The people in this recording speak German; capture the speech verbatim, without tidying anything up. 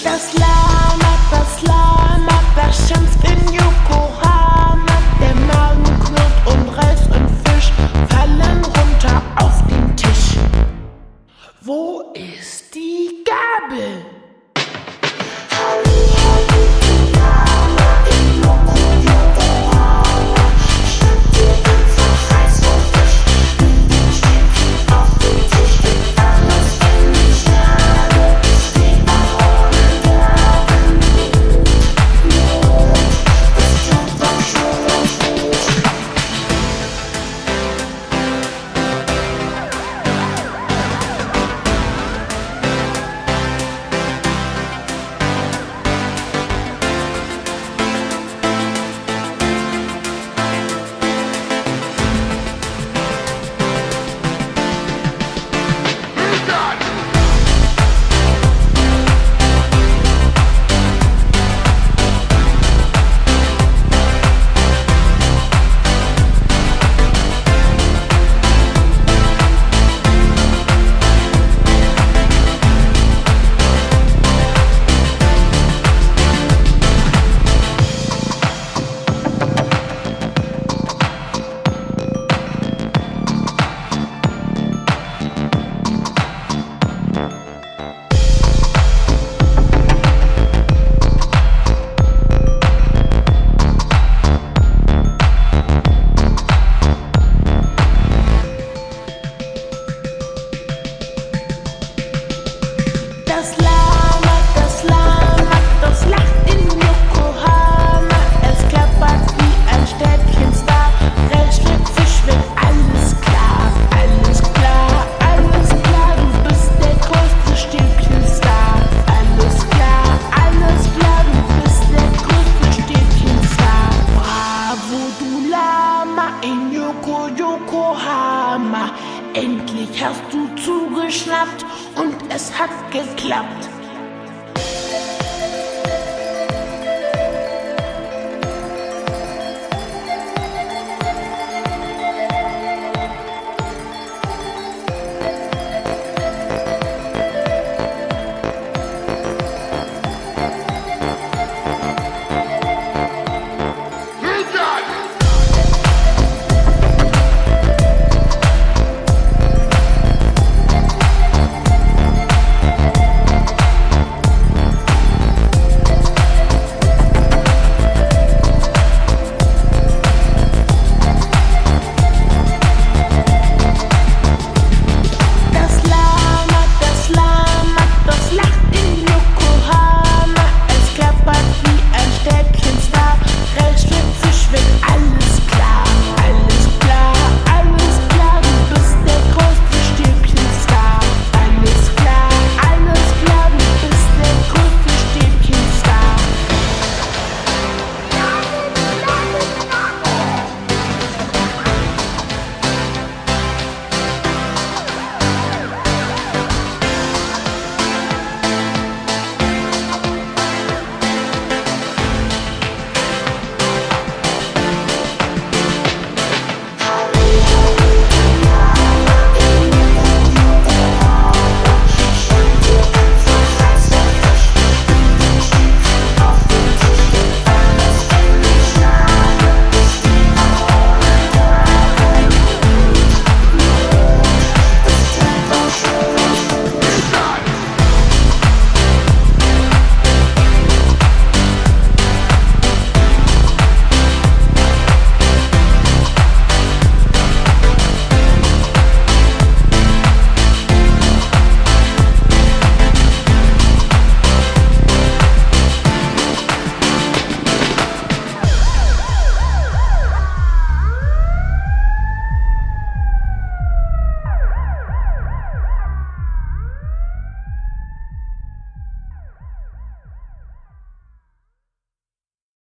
Das Lama, das Lama, das schimpft in Yokohama. Der Magen knurrt und Reis und Fisch fallen runter auf den Tisch. Wo ist die Gabel? Das Lama, das Lama, das lacht in Yokohama. Es klappert wie ein Stäbchenstar. Recht Stück Fisch wird alles klar. Alles klar, alles klar. Du bist der größte Stäbchenstar. Alles klar, alles klar. Du bist der größte Stäbchenstar. Bravo, du Lama in Yoko, Yokohama. Endlich hast du zugeschnappt und es hat geklappt.